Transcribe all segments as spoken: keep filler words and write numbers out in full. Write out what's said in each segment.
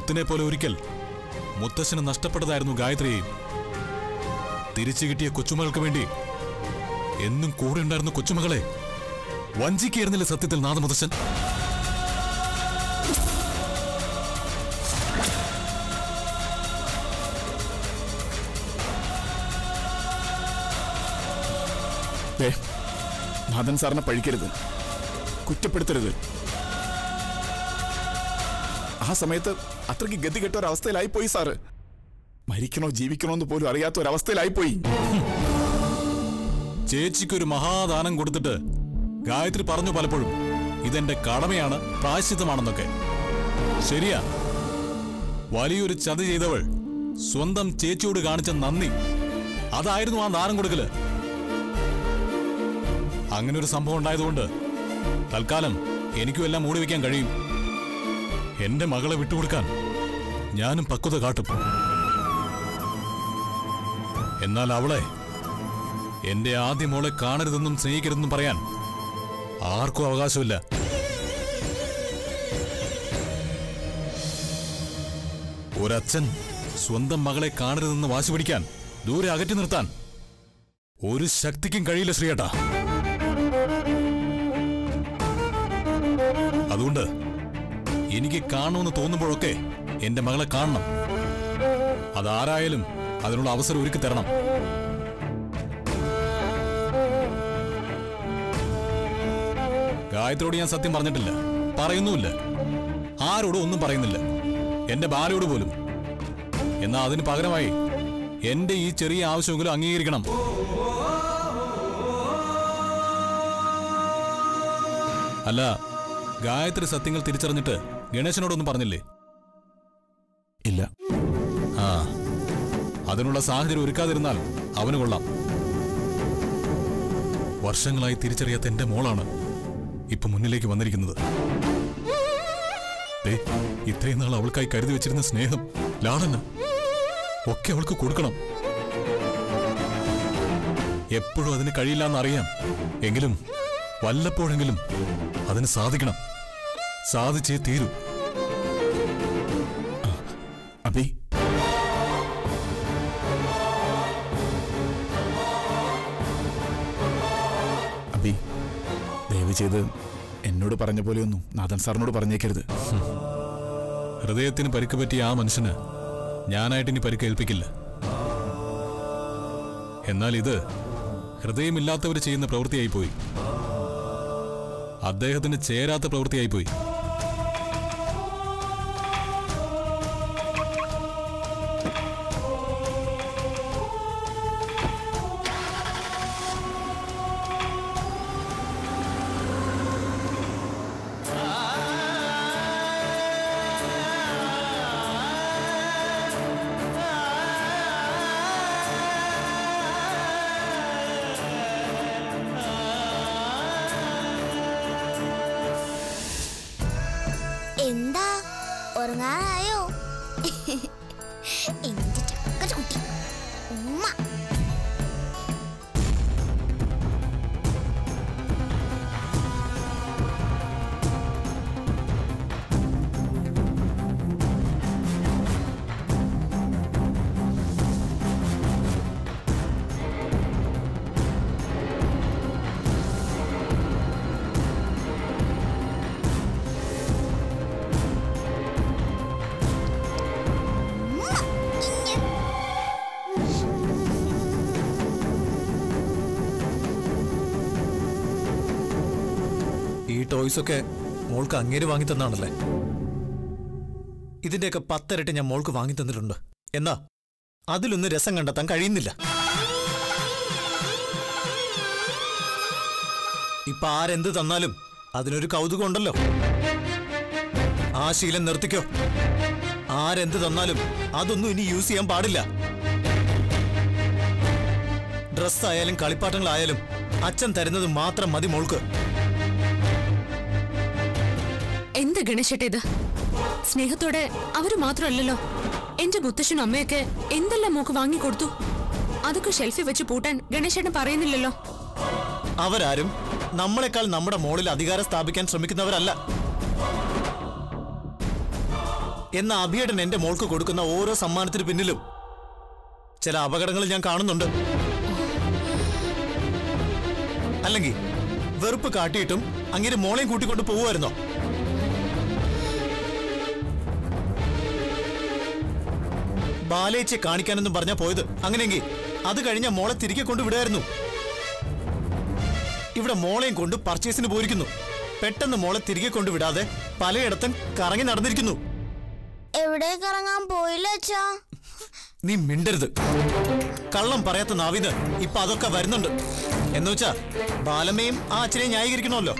മുത്തിനെ പോലെ ഒരിക്കൽ മുത്തശ്ശന് നഷ്ടപ്പെട്ടതായിരുന്നു ഗായത്രിയെയും. തിരിച്ചു കിട്ടിയ കൊച്ചുമകൾക്ക് വേണ്ടി എന്നും കൂടെ ഉണ്ടായിരുന്ന കൊച്ചുമകളെ വഞ്ചിക്കായിരുന്നില്ല സത്യത്തിൽ നാദമുത്തശ്ശൻ. നാഥൻ സാറിനെ പഴിക്കരുത്, കുറ്റപ്പെടുത്തരുത്. ആ സമയത്ത് അത്രയ്ക്ക് ഗതി കെട്ട ഒരവസ്ഥയിലായി പോയി സാറ്. മരിക്കണോ ജീവിക്കണോ എന്ന് പോലും അറിയാത്ത ഒരവസ്ഥയിലായി പോയി. ചേച്ചിക്കൊരു മഹാദാനം കൊടുത്തിട്ട് ഗായത്രി പറഞ്ഞു പലപ്പോഴും ഇതെന്റെ കടമയാണ്, പ്രായശ്ചിത്തമാണെന്നൊക്കെ. ശരിയാ, വലിയൊരു ചതി ചെയ്തവൾ സ്വന്തം ചേച്ചിയോട് കാണിച്ച നന്ദി അതായിരുന്നു ആ ദാനം കൊടുക്കല്. അങ്ങനെ ഒരു സംഭവം ഉണ്ടായതുകൊണ്ട് തൽക്കാലം എനിക്കും എല്ലാം മൂടി വയ്ക്കാൻ കഴിയും. എന്റെ മകളെ വിട്ടുകൊടുക്കാൻ ഞാനും പക്വത കാട്ടും. എന്നാൽ അവളെ എന്റെ ആദ്യ മോളെ കാണരുതെന്നും സ്നേഹിക്കരുതെന്നും പറയാൻ ആർക്കും അവകാശമില്ല. ഒരച്ഛൻ സ്വന്തം മകളെ കാണരുതെന്ന് വാശി പിടിക്കാൻ, ദൂരെ അകറ്റി നിർത്താൻ ഒരു ശക്തിക്കും കഴിയില്ല ശ്രീയേട്ടാ. അതുകൊണ്ട് എനിക്ക് കാണണമെന്ന് തോന്നുമ്പോഴൊക്കെ എന്റെ മകളെ കാണണം. അതാരായാലും അതിനുള്ള അവസരം ഒരുക്കി തരണം. ഗായത്രിയോട് ഞാൻ സത്യം പറഞ്ഞിട്ടില്ല, പറയുന്നുമില്ല. ആരോടും ഒന്നും പറയുന്നില്ല, എന്റെ ബാലയോട് പോലും. എന്നാ അതിന് പകരമായി എന്റെ ഈ ചെറിയ ആവശ്യമെങ്കിലും അംഗീകരിക്കണം. അല്ല, ഗായത്രി സത്യങ്ങൾ തിരിച്ചറിഞ്ഞിട്ട് ഗണേശനോടൊന്നും പറഞ്ഞില്ലേ? ഇല്ല. ആ, അതിനുള്ള സാഹചര്യം ഒരുക്കാതിരുന്നാൽ അവന് കൊള്ളാം. വർഷങ്ങളായി തിരിച്ചറിയാത്ത എന്റെ മോളാണ് ഇപ്പൊ മുന്നിലേക്ക് വന്നിരിക്കുന്നത്. ഇത്രയും നാൾ അവൾക്കായി കരുതി വെച്ചിരുന്ന സ്നേഹം, ലാളന ഒക്കെ അവൾക്ക് കൊടുക്കണം. എപ്പോഴും അതിന് കഴിയില്ല എന്നറിയാം, എങ്കിലും വല്ലപ്പോഴെങ്കിലും അതിന് സാധിക്കണം. സാധിച്ചേ തീരൂ. അബി, അബി ദയവ് ചെയ്ത് എന്നോട് പറഞ്ഞ പോലെയൊന്നും നാഥൻ സാറിനോട് പറഞ്ഞേക്കരുത്. ഹൃദയത്തിന് പരിക്ക് പറ്റിയ ആ മനുഷ്യന് ഞാനായിട്ടിനി പരിക്കേൽപ്പിക്കില്ല. എന്നാൽ ഇത് ഹൃദയമില്ലാത്തവർ ചെയ്യുന്ന പ്രവൃത്തിയായിപ്പോയി, അദ്ദേഹത്തിന് ചേരാത്ത പ്രവൃത്തിയായിപ്പോയി. എന്താ ഉറങ്ങാനായോ? എന്റെ ചക്കച്ചുകുട്ടി ഉമ്മ. ഈ ടോയ്സൊക്കെ മോൾക്ക് അങ്ങേര് വാങ്ങി തന്നാണല്ലേ? ഇതിന്റെയൊക്കെ പത്തിരട്ടി ഞാൻ മോൾക്ക് വാങ്ങി തന്നിട്ടുണ്ട്. എന്നാ അതിലൊന്നും രസം കണ്ടെത്താൻ കഴിയുന്നില്ല. ഇപ്പൊ ആരെന്ത് തന്നാലും അതിനൊരു കൗതുകം ഉണ്ടല്ലോ. ആ ശീലം നിർത്തിക്കോ. ആരെന്ത് തന്നാലും അതൊന്നും ഇനി യൂസ് ചെയ്യാൻ പാടില്ല. ഡ്രസ്സായാലും കളിപ്പാട്ടങ്ങളായാലും അച്ഛൻ തരുന്നത് മാത്രം മതി മോൾക്ക്. എന്ത് ഗണേശേട്ടേത്? സ്നേഹത്തോടെ അവര് മാത്രമല്ലല്ലോ, എന്റെ മുത്തശ്ശനും അമ്മയൊക്കെ എന്തെല്ലാം മോക്ക് വാങ്ങിക്കൊടുത്തു. അതൊക്കെ ഷെൽഫിൽ വെച്ച് പൂട്ടാൻ ഗണേശേട്ടൻ പറയുന്നില്ലല്ലോ. അവരാരും നമ്മളെക്കാൾ നമ്മുടെ മോളിൽ അധികാരം സ്ഥാപിക്കാൻ ശ്രമിക്കുന്നവരല്ല. എന്ന അഭിയേട്ടൻ എന്റെ മോൾക്ക് കൊടുക്കുന്ന ഓരോ സമ്മാനത്തിന് പിന്നിലും ചില അപകടങ്ങൾ ഞാൻ കാണുന്നുണ്ട്. അല്ലെങ്കിൽ വെറുപ്പ് കാട്ടിയിട്ടും അങ്ങനെ മോളെയും കൂട്ടിക്കൊണ്ട് പോവുമായിരുന്നോ? ബാലേച്ചെ കാണിക്കാനെന്നും പറഞ്ഞാ പോയത്. അങ്ങനെയെങ്കിൽ അത് കഴിഞ്ഞ മോളെ തിരികെ കൊണ്ട് വിടുമായിരുന്നു. ഇവിടെ മോളെയും കൊണ്ട് പർച്ചേസിന് പോയിരിക്കുന്നു. പെട്ടെന്ന് മോളെ തിരികെ കൊണ്ട് വിടാതെ പലയിടത്തും കറങ്ങി നടന്നിരിക്കുന്നു. എവിടെ കറങ്ങാൻ പോയില്ല അച്ഛാ. നീ മിണ്ടരുത്. കള്ളം പറയാത്ത നാവിന് ഇപ്പൊ അതൊക്കെ വരുന്നുണ്ട്. എന്നുവെച്ചാ ബാലമ്മയും ആ അച്ഛനെയും ന്യായീകരിക്കണമല്ലോ.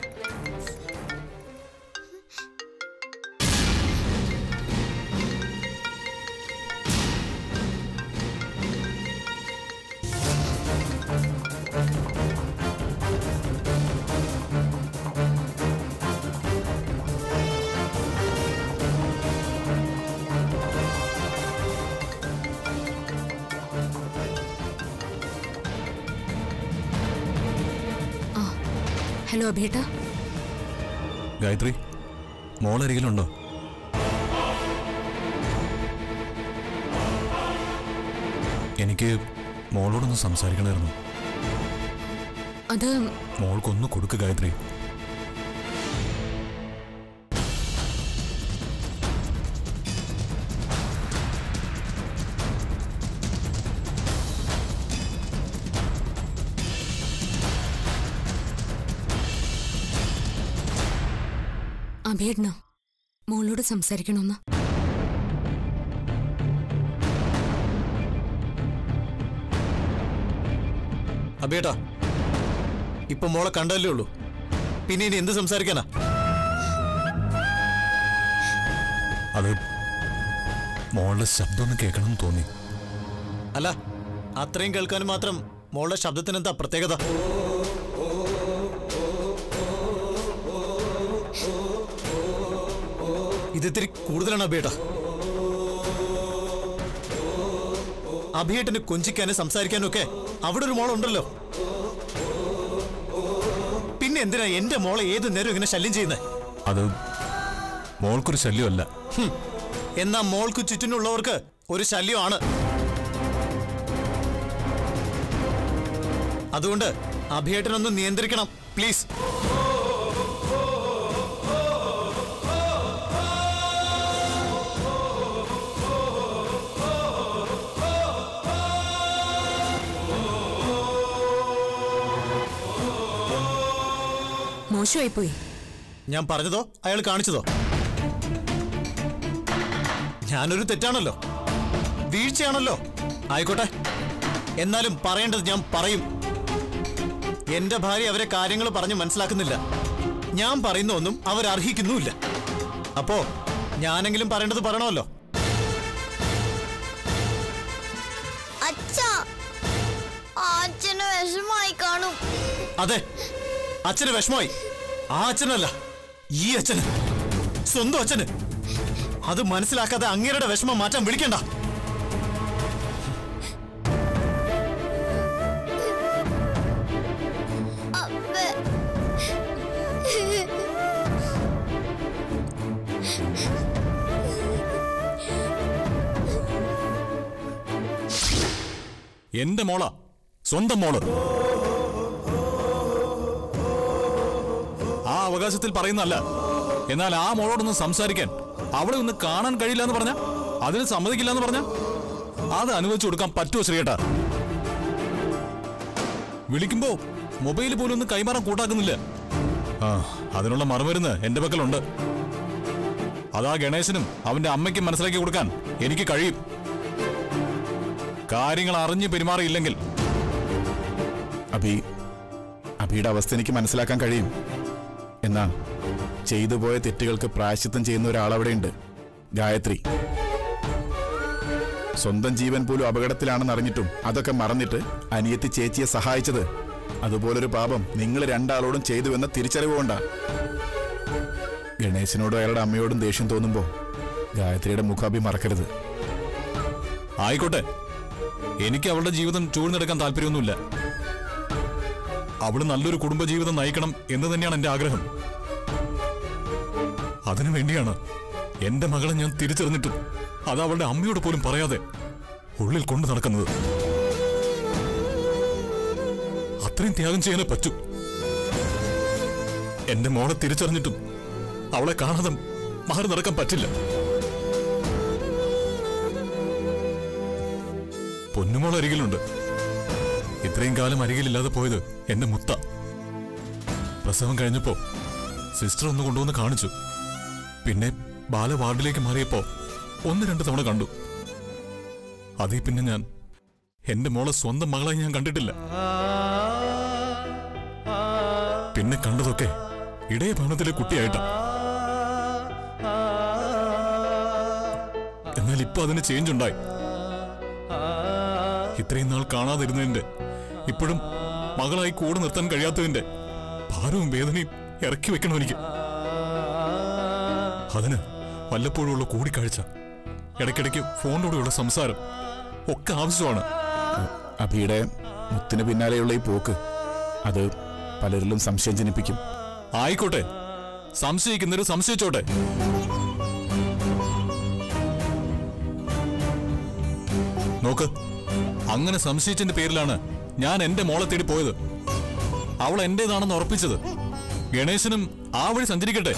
ഹലോ അഭിയേട്ടാ. ഗായത്രി, മോളരികിലുണ്ടോ? എനിക്ക് മോളോടൊന്ന് സംസാരിക്കണമായിരുന്നു. അത് മോൾക്കൊന്ന് കൊടുക്ക് ഗായത്രി. അഭിയേട്ടനോ മോളോട് സംസാരിക്കണമെന്ന്? അഭിയേട്ടാ, ഇപ്പൊ മോളെ കണ്ടല്ലേ ഉള്ളൂ, പിന്നെ ഇനി എന്ത് സംസാരിക്കാനാ? അത് മോളുടെ ശബ്ദം ഒന്ന് കേൾക്കണം തോന്നി. അല്ല, അത്രയും കേൾക്കാനും മാത്രം മോളുടെ ശബ്ദത്തിന് എന്താ പ്രത്യേകത? ഇതിത്തിരി കൂടുതലാണ് അഭിയേട്ടാ. അഭിയേട്ടന് കൊഞ്ചിക്കാനും സംസാരിക്കാനും ഒക്കെ അവിടെ ഒരു മോളുണ്ടല്ലോ. പിന്നെ എന്തിനാ എന്റെ മോളെ ഏത് നേരം ഇങ്ങനെ ശല്യം ചെയ്യുന്നത്? അത് മോൾക്കൊരു ശല്യമല്ല. എന്നാ മോൾക്ക് ചുറ്റിനുള്ളവർക്ക് ഒരു ശല്യമാണ്. അതുകൊണ്ട് അഭിയേട്ടനൊന്ന് നിയന്ത്രിക്കണം പ്ലീസ്. മോശമായിപ്പോയി. ഞാൻ പറഞ്ഞതോ അയാൾ കാണിച്ചതോ? ഞാനൊരു തെറ്റാണല്ലോ, വീഴ്ചയാണല്ലോ. ആയിക്കോട്ടെ, എന്നാലും പറയേണ്ടത് ഞാൻ പറയും. എന്റെ ഭാര്യ അവരെ കാര്യങ്ങൾ പറഞ്ഞ് മനസ്സിലാക്കുന്നില്ല. ഞാൻ പറയുന്ന ഒന്നും അവരർഹിക്കുന്നുമില്ല. അപ്പോ ഞാനെങ്കിലും പറയേണ്ടത് പറയണമല്ലോ. അച്ഛന് വിഷമായി കാണും. അതെ, അച്ഛന് വിഷമമായി. ആ അച്ഛനല്ല, ഈ അച്ഛന്, സ്വന്തം അച്ഛന്. അത് മനസ്സിലാക്കാതെ അങ്ങേരുടെ വിഷമം മാറ്റാൻ വിളിക്കണ്ട. എന്റെ മോള, സ്വന്തം മോള്. ആ അവകാശത്തിൽ പറയുന്നല്ല. എന്നാൽ ആ മോളോടൊന്ന് സംസാരിക്കാൻ, അവളെ ഒന്ന് കാണാൻ കഴിയില്ല എന്ന് പറഞ്ഞ, അതിന് സമ്മതിക്കില്ല എന്ന് പറഞ്ഞ, അത് അനുവദിച്ചു കൊടുക്കാൻ പറ്റുമോ ശ്രീയേട്ടാ? വിളിക്കുമ്പോ മൊബൈൽ പോലും ഒന്ന് കൈമാറാൻ കൂട്ടാക്കുന്നില്ല. ആ, അതിനുള്ള മറുമരുന്ന് എന്റെ പക്കലുണ്ട്. അതാ ഗണേശനും അവന്റെ അമ്മയ്ക്കും മനസ്സിലാക്കി കൊടുക്കാൻ എനിക്ക് കഴിയും. കാര്യങ്ങൾ അറിഞ്ഞ് പെരുമാറിയില്ലെങ്കിൽ അഭി അഭിയുടെ അവസ്ഥ എനിക്ക് മനസ്സിലാക്കാൻ കഴിയും. എന്നാ ചെയ്തു പോയ തെറ്റുകൾക്ക് പ്രായശ്ചിത്തം ചെയ്യുന്ന ഒരാളവിടെയുണ്ട്, ഗായത്രി. സ്വന്തം ജീവൻ പോലും അപകടത്തിലാണെന്ന് അറിഞ്ഞിട്ടും അതൊക്കെ മറന്നിട്ട് അനിയത്തി ചേച്ചിയെ സഹായിച്ചത്, അതുപോലൊരു പാപം നിങ്ങൾ രണ്ടാളോടും ചെയ്തുവെന്ന തിരിച്ചറിവ് കൊണ്ടാ. ഗണേശനോടും അയാളുടെ അമ്മയോടും ദേഷ്യം തോന്നുമ്പോ ഗായത്രിയുടെ മുഖാഭി മറക്കരുത്. ആയിക്കോട്ടെ, എനിക്ക് അവളുടെ ജീവിതം ചൂഴ്ന്നെടുക്കാൻ താല്പര്യമൊന്നുമില്ല. അവള് നല്ലൊരു കുടുംബജീവിതം നയിക്കണം എന്ന് തന്നെയാണ് എന്റെ ആഗ്രഹം. അതിനു വേണ്ടിയാണ് എന്റെ മകളെ ഞാൻ തിരിച്ചറിഞ്ഞിട്ടും അത് അവളുടെ അമ്മയോട് പോലും പറയാതെ ഉള്ളിൽ കൊണ്ടു നടക്കുന്നത്. അത്രയും ത്യാഗം ചെയ്യാനേ പറ്റൂ. എന്റെ മോളെ തിരിച്ചറിഞ്ഞിട്ടും അവളെ കാണാതെ മാറി നടക്കാൻ പറ്റില്ല. പൊന്നുമോൾ അരികിലുണ്ട്. ഇത്രയും കാലം അരികിലില്ലാതെ പോയത് എന്റെ മുത്ത. പ്രസവം കഴിഞ്ഞപ്പോ സിസ്റ്റർ ഒന്ന് കൊണ്ടുവന്ന് കാണിച്ചു. പിന്നെ ബാല വാർഡിലേക്ക് മാറിയപ്പോ ഒന്ന് രണ്ട് തവണ കണ്ടു. അതേ പിന്നെ ഞാൻ എന്റെ മോളെ സ്വന്തം മകളായി ഞാൻ കണ്ടിട്ടില്ല. പിന്നെ കണ്ടതൊക്കെ ഇടയ ഭവനത്തിലെ കുട്ടിയായിട്ടാ. എന്നാൽ ഇപ്പൊ അതിന് ചേഞ്ച് ഉണ്ടായി. ഇത്രയും നാൾ കാണാതിരുന്നതിന്റെ, ഇപ്പോഴും മകളായി കൂടെ നിർത്താൻ കഴിയാത്തതിന്റെ ഭാരവും വേദനയും ഇറക്കി വെക്കണം എനിക്ക്. അതിന് വല്ലപ്പോഴുള്ള കൂടിക്കാഴ്ച, ഇടയ്ക്കിടയ്ക്ക് ഫോണിലൂടെയുള്ള സംസാരം ഒക്കെ ആവശ്യമാണ്. അഭിയുടെ മുത്തിന് പിന്നാലെയുള്ള ഈ പോക്ക് അത് പലരിലും സംശയം ജനിപ്പിക്കും. ആയിക്കോട്ടെ, സംശയിക്കുന്നവര് സംശയിച്ചോട്ടെ. നോക്ക്, അങ്ങനെ സംശയിച്ചതിന്റെ പേരിലാണ് ഞാൻ എന്റെ മോളെ തേടി പോയത്. അവൾ എന്റേതാണെന്ന് ഉറപ്പിച്ചത്. ഗണേശനും ആ വഴി സഞ്ചരിക്കട്ടെ.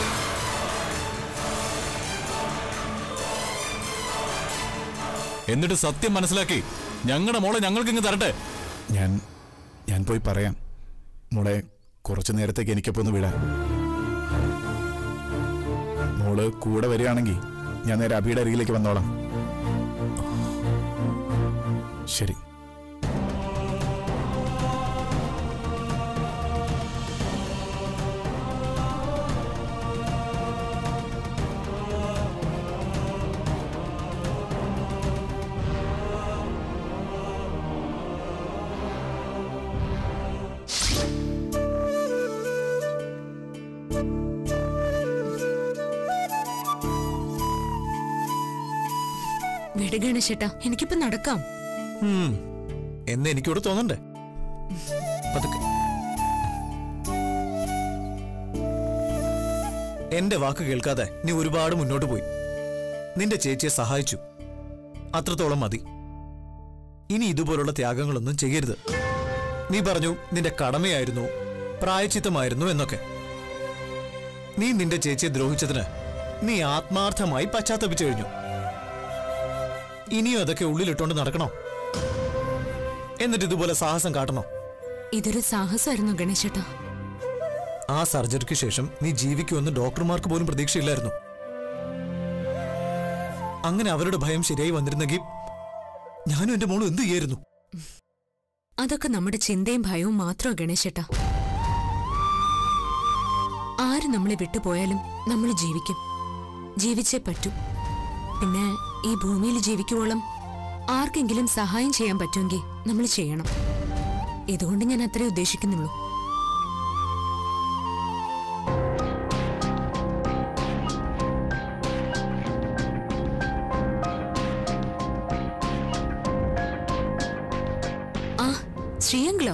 എന്നിട്ട് സത്യം മനസ്സിലാക്കി ഞങ്ങളുടെ മോളെ ഞങ്ങൾക്ക് ഇങ്ങ് തരട്ടെ. ഞാൻ ഞാൻ പോയി പറയാം. മോളെ കുറച്ചു നേരത്തേക്ക് എനിക്കൊപ്പം ഒന്ന് വിടാൻ. മോള് കൂടെ വരികയാണെങ്കിൽ ഞാൻ നേരെ അഭിയുടെ അരികിലേക്ക് വന്നോളാം. ശരി. വിട് ഗണേശേട്ടാ, എനിക്കിപ്പോ നടക്കാം. എന്ന് എനിക്കിവിടെ തോന്നണ്ടേ? പതുക്കെ. എന്റെ വാക്ക് കേൾക്കാതെ നീ ഒരുപാട് മുന്നോട്ട് പോയി. നിന്റെ ചേച്ചിയെ സഹായിച്ചു, അത്രത്തോളം മതി. ഇനി ഇതുപോലുള്ള ത്യാഗങ്ങളൊന്നും ചെയ്യരുത്. നീ പറഞ്ഞു നിന്റെ കടമയായിരുന്നു, പ്രായച്ചിത്തമായിരുന്നു എന്നൊക്കെ. നീ നിന്റെ ചേച്ചിയെ ദ്രോഹിച്ചതിന് നീ ആത്മാർത്ഥമായി പശ്ചാത്തപിച്ചു കഴിഞ്ഞു. ഇനിയും അതൊക്കെ ഉള്ളിലിട്ടോണ്ട് നടക്കണോ? എന്നിട്ട് ഇതുപോലെ സാഹസം കാട്ടണോ? ഇതൊരു സാഹസമായിരുന്നു ഗണേശേട്ടാ. ആ സർജറിക്ക് ശേഷം നീ ജീവിക്കുമെന്ന് ഡോക്ടർമാർക്ക് പോലും പ്രതീക്ഷയില്ലായിരുന്നു. അങ്ങനെ അവരുടെ ഭയം ശരിയായി വന്നിരുന്നെങ്കിൽ ഞാനും എന്റെ മോളും എന്ത് ചെയ്യായിരുന്നു? അതൊക്കെ നമ്മുടെ ചിന്തയും ഭയവും മാത്രമോ ഗണേശേട്ടാ. ആര് നമ്മളെ വിട്ടുപോയാലും നമ്മൾ ജീവിക്കും, ജീവിച്ചേ പറ്റൂ. പിന്നെ ഈ ഭൂമിയിൽ ജീവിക്കുവോളം ആർക്കെങ്കിലും സഹായം ചെയ്യാൻ പറ്റുമെങ്കിൽ നമ്മൾ ചെയ്യണം. ഇതുകൊണ്ട് ഞാൻ അത്രേ ഉദ്ദേശിക്കുന്നുള്ളൂ. ആ ശ്രീയങ്കിളോ?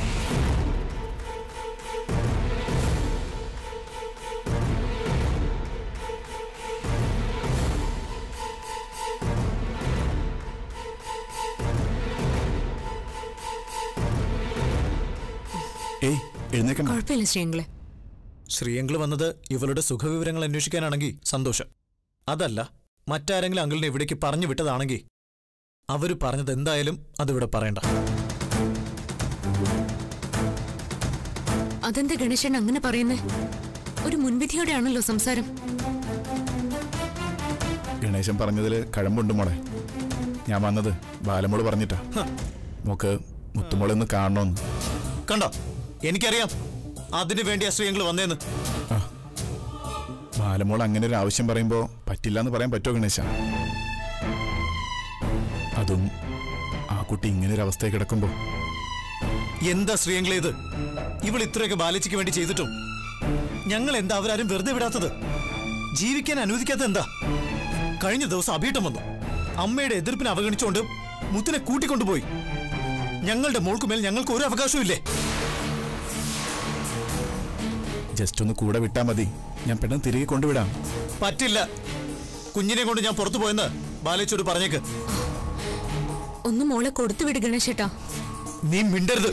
കുഴപ്പമില്ല ശ്രീയങ്കിളെ. ശ്രീയങ്കിള് വന്നത് ഇവളുടെ സുഖവിവരങ്ങൾ അന്വേഷിക്കാനാണെങ്കിൽ സന്തോഷം. അതല്ല, മറ്റാരെങ്കിലും അങ്കിളിനെ ഇവിടേക്ക് പറഞ്ഞു വിട്ടതാണെങ്കിൽ അവര് പറഞ്ഞത് എന്തായാലും അതിവിടെ പറയണ്ട. അതെന്താ ഗണേശൻ അങ്ങനെ പറയുന്നേ? ഒരു മുൻവിധിയോടെയാണല്ലോ സംസാരം. ഗണേശൻ പറഞ്ഞതിൽ കഴമ്പുണ്ട് മോളെ. ഞാൻ വന്നത് ബാലമോള് പറഞ്ഞിട്ടാ. മോക്ക് മുത്തുമോളെ ഒന്ന് കാണണമെന്ന്. കണ്ടോ, എനിക്കറിയാം അതിനു വേണ്ടി ശ്രീയങ്കിള് വന്നേന്ന്. ബാലമോൾ അങ്ങനെ ഒരു ആവശ്യം പറയുമ്പോ പറ്റില്ല എന്ന് പറയാൻ പറ്റുമോ ഗണേശ? അതും ആ കുട്ടി ഇങ്ങനെ ഒരു അവസ്ഥയിൽ കിടക്കുമ്പോ. എന്താ ശ്രീയങ്കിളെ ഇത്? ഇവൾ ഇത്രയൊക്കെ ബാലച്ചിക്ക് വേണ്ടി ചെയ്തിട്ടും ഞങ്ങൾ എന്താ അവരാരും വെറുതെ വിടാത്തത്? ജീവിക്കാൻ അനുവദിക്കാത്ത എന്താ? കഴിഞ്ഞ ദിവസം അഭീട്ടം വന്നു. അമ്മയുടെ എതിർപ്പിനെ അവഗണിച്ചുകൊണ്ട് മുത്തിനെ കൂട്ടിക്കൊണ്ടുപോയി. ഞങ്ങളുടെ മോൾക്കുമേൽ ഞങ്ങൾക്ക് ഒരു അവകാശവും ഇല്ലേ? ജസ്റ്റ് ഒന്ന് കൂടെ വിട്ടാ മതി, ഞാൻ പെട്ടെന്ന് തിരികെ കൊണ്ടുവിടാം. പറ്റില്ല. കുഞ്ഞിനെ കൊണ്ട് ഞാൻ പുറത്തു പോയെന്ന് ബാലേച്ചോട് പറഞ്ഞേക്ക്. ഒന്ന് മോളെ കൊടുത്തു വിട് ഗണേശേട്ടാ. നീ മിണ്ടരുത്.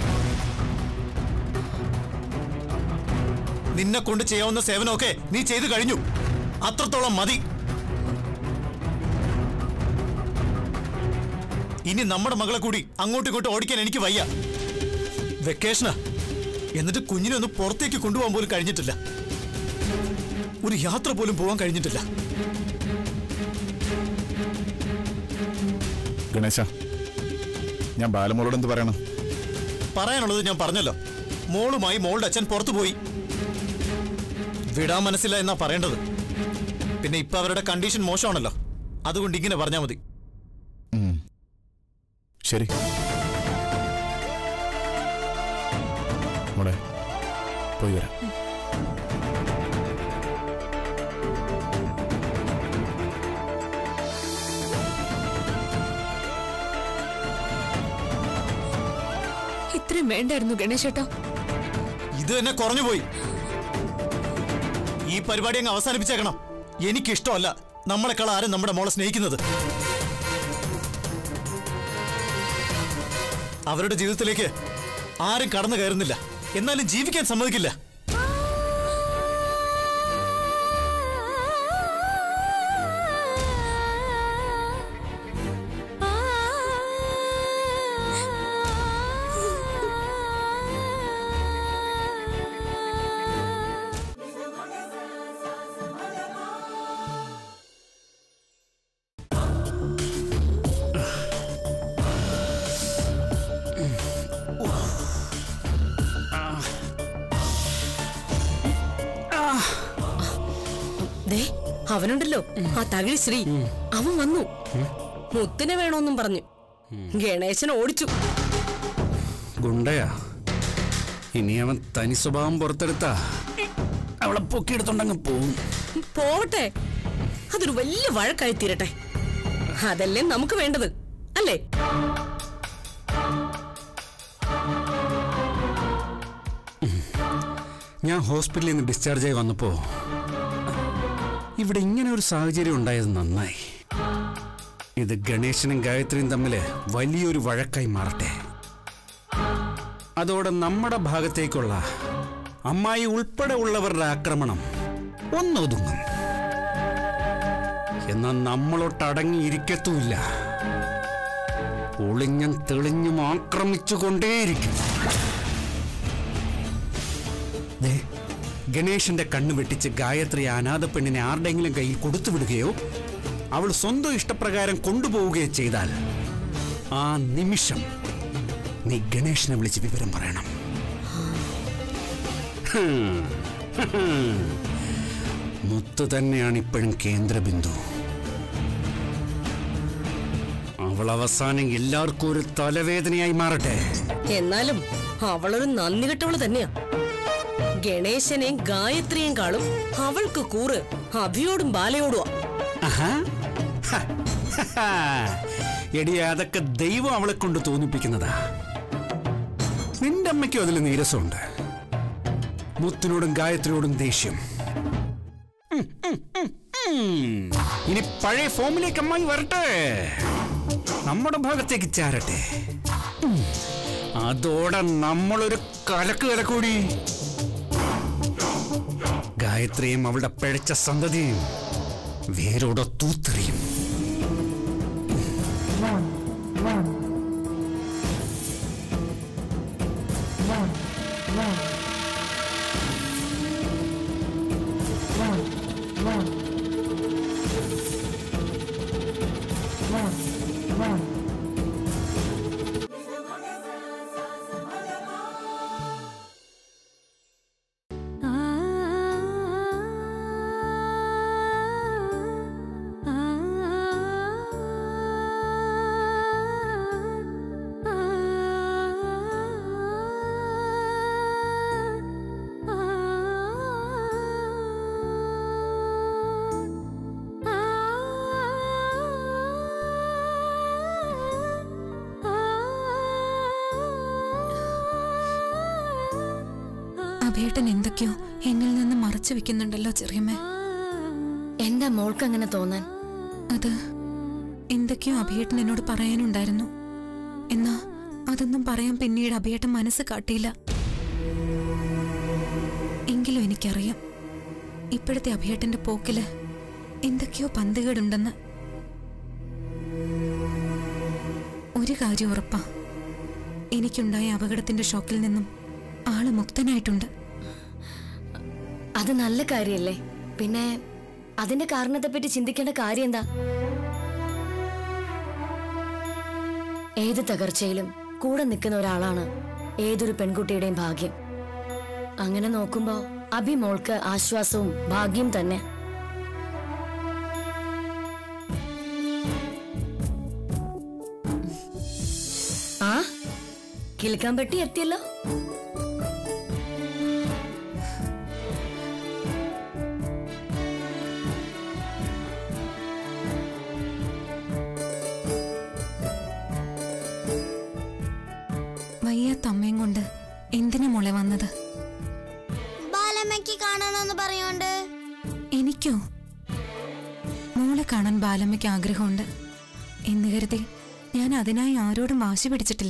നിന്നെ കൊണ്ട് ചെയ്യാവുന്ന സേവനമൊക്കെ നീ ചെയ്തു കഴിഞ്ഞു. അത്രത്തോളം മതി. ഇനി നമ്മുടെ മകളെ കൂടി അങ്ങോട്ടും ഇങ്ങോട്ടും ഓടിക്കാൻ എനിക്ക് വയ്യ. വെക്കേഷനാ, എന്നിട്ട് കുഞ്ഞിനെ ഒന്ന് പുറത്തേക്ക് കൊണ്ടുപോകാൻ പോലും കഴിഞ്ഞിട്ടില്ല. ഒരു യാത്ര പോലും പോകാൻ കഴിഞ്ഞിട്ടില്ല. ഗണേശ, ഞാൻ ബാലമോളോട് എന്ത് പറയണം? പറയാനുള്ളത് ഞാൻ പറഞ്ഞല്ലോ. മോളുമായി മോളുടെ അച്ഛൻ പുറത്തു പോയി. വിടാൻ മനസ്സില്ല എന്നാ പറയേണ്ടത്. പിന്നെ ഇപ്പൊ അവരുടെ കണ്ടീഷൻ മോശമാണല്ലോ, അതുകൊണ്ട് ഇങ്ങനെ പറഞ്ഞാൽ മതി. ശരി മോളെ, പോയി വരാം. ഇത്രയും വേണ്ടായിരുന്നു ഗണേശേട്ടാ. ഇത് തന്നെ കുറഞ്ഞുപോയി. ഈ പരിപാടി അങ്ങ് അവസാനിപ്പിച്ചേക്കണം. എനിക്കിഷ്ടമല്ല നമ്മളെക്കാൾ ആരും നമ്മുടെ മോളെ സ്നേഹിക്കുന്നത്. അവരുടെ ജീവിതത്തിലേക്ക് ആരും കടന്നു കയറുന്നില്ല, എന്നാലും ജീവിക്കാൻ സമ്മതിക്കില്ല. അവനുണ്ടല്ലോ ആ തകിഴി ശ്രീ, അവൻ വന്നു. മുത്തിനെ വേണോന്നും പറഞ്ഞു ഗണേശൻ ഓടിച്ചു. ഗുണ്ടയാ, ഇനി അവൻ തനി സ്വഭാവം പുറത്തെടുത്താ അവളെ പൊക്കിയെടുത്തോണ്ടങ്ങ് പോവും. പോവട്ടെ, അതൊരു വലിയ വഴക്കായി തീരട്ടെ. അതല്ലേ നമുക്ക് വേണ്ടത്, അല്ലേ? ഞാൻ ഹോസ്പിറ്റലിൽ നിന്ന് ഡിസ്ചാർജ് ആയി വന്നപ്പോ ഇവിടെ ഇങ്ങനെ ഒരു സാഹചര്യം ഉണ്ടായത് നന്നായി. ഇത് ഗണേശനും ഗായത്രിയും തമ്മിൽ വലിയൊരു വഴക്കായി മാറട്ടെ. അതോടെ നമ്മുടെ ഭാഗത്തേക്കുള്ള അമ്മായി ഉൾപ്പെടെ ഉള്ളവരുടെ ആക്രമണം ഒന്നൊതുങ്ങും. എന്നാൽ നമ്മളൊട്ടടങ്ങിയിരിക്കത്തുമില്ല. ഒളിഞ്ഞും തെളിഞ്ഞും ആക്രമിച്ചുകൊണ്ടേയിരിക്കും. ഗണേശന്റെ കണ്ണു വെട്ടിച്ച് ഗായത്രി അനാഥ പെണ്ണിനെ ആരുടെയെങ്കിലും കയ്യിൽ കൊടുത്തു വിടുകയോ അവൾ സ്വന്തം ഇഷ്ടപ്രകാരം കൊണ്ടുപോവുകയോ ചെയ്താൽ ആ നിമിഷം നീ ഗണേശനെ വിളിച്ച് വിവരം പറയണം. മുത്ത് തന്നെയാണ് ഇപ്പോഴും കേന്ദ്രബിന്ദു. അവൾ അവസാനം എല്ലാവർക്കും ഒരു തലവേദനയായി മാറട്ടെ. എന്നാലും അവളൊരു നന്ദി കെട്ടവള് തന്നെയാ. ഗണേശനെയും ഗായത്രിയേയും കാളും അവൾക്ക് കൂറ് അഭിയോടും ബാലയോടുവാ. എടി, അതൊക്കെ ദൈവം അവളെ കൊണ്ട് തോന്നിപ്പിക്കുന്നതാ. നിന്റെ അമ്മയ്ക്കും അതിൽ നീരസമുണ്ട്. മുത്തിനോടും ഗായത്രിയോടും ദേഷ്യം. ഇനി പഴയ ഫോമിലേക്ക് അമ്മായി വരട്ടെ, നമ്മുടെ ഭാഗത്തേക്ക് ചാരട്ടെ. അതോടെ നമ്മളൊരു കലക്ക് കലക്കൂടി. ഗായത്രിയും അവളുടെ പിഴച്ച സന്തതിയും വേരോടെ തൂത്തെറിയും. അഭേട്ടൻ എന്തൊക്കെയോ എന്നിൽ നിന്ന് മറച്ചു വെക്കുന്നുണ്ടല്ലോ ചെറിയമ്മ. എന്താ മോൾക്ക് അങ്ങനെ തോന്നാൻ? അത് എന്തൊക്കെയോ അഭേട്ടൻ എന്നോട് പറയാനുണ്ടായിരുന്നു. എന്നാ അതൊന്നും പറയാൻ പിന്നീട് അഭേട്ടൻ മനസ്സ് കാട്ടിയില്ല. എങ്കിലും എനിക്കറിയാം ഇപ്പോഴത്തെ അഭേട്ടന്റെ പോക്കില് എന്തൊക്കെയോ പന്തുകേടുണ്ടെന്ന്. ഒരു കാര്യം ഉറപ്പാ, എനിക്കുണ്ടായ അപകടത്തിന്റെ ഷോക്കിൽ നിന്നും ആള് മുക്തനായിട്ടുണ്ട്. അത് നല്ല കാര്യല്ലേ? പിന്നെ അതിന്റെ കാരണത്തെപ്പറ്റി ചിന്തിക്കേണ്ട കാര്യം എന്താ? ഏത് തകർച്ചയിലും കൂടെ നിൽക്കുന്ന ഒരാളാണ് ഏതൊരു പെൺകുട്ടിയുടെയും ഭാഗ്യം. അങ്ങനെ നോക്കുമ്പോ അഭി മോൾക്ക് ആശ്വാസവും ഭാഗ്യം തന്നെ. ആ കിളിക്കാൻ പറ്റി എത്തിയല്ലോ. വയ്യാത്ത അമ്മയും കൊണ്ട് എന്തിനാ മോളെ വന്നത്? ബാലമ്മയ്ക്ക് കാണണമെന്ന് പറയോണ്ട്. എനിക്കോ? മോളെ കാണാൻ ബാലമ്മയ്ക്ക് ആഗ്രഹമുണ്ട് എന്ന് കരുതി ഞാൻ അതിനായി ആരോടും വാശി പിടിച്ചിട്ടില്ല.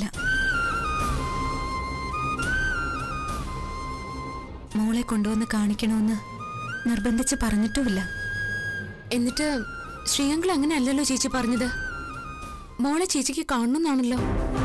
മോളെ കൊണ്ടുവന്ന് കാണിക്കണമെന്ന് നിർബന്ധിച്ച് പറഞ്ഞിട്ടുമില്ല. എന്നിട്ട് ശ്രീയങ്കിൾ അങ്ങനെ അല്ലല്ലോ ചേച്ചി പറഞ്ഞത്. മോളെ ചേച്ചിക്ക് കാണണമെന്നാണല്ലോ.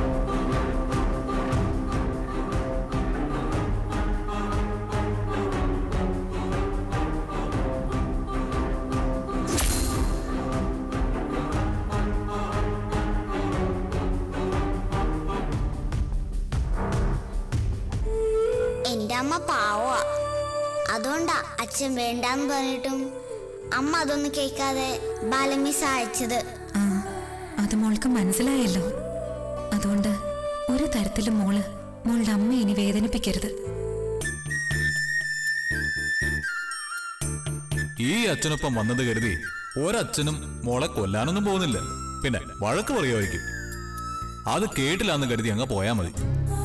എന്റെ അമ്മ പാവാ, അതുകൊണ്ടാ അച്ഛൻ വേണ്ടാന്ന് പറഞ്ഞിട്ടും അമ്മ അതൊന്നും കേൾക്കാതെ ബാലമ്മി സഹായിച്ചത്. ആ, അത് മോൾക്ക് മനസ്സിലായല്ലോ. അതുകൊണ്ട് ഒരു തരത്തിലും മോള് മോളുടെ അമ്മ ഇനി വേദനിപ്പിക്കരുത്. ഈ അച്ഛനൊപ്പം വന്നത് കരുതി ഒരച്ഛനും മോളെ കൊല്ലാനൊന്നും പോകുന്നില്ല. പിന്നെ വഴക്ക് പറയുമായിരിക്കും. അത് കേട്ടില്ലാന്ന് കരുതി അങ്ങ് പോയാ മതി.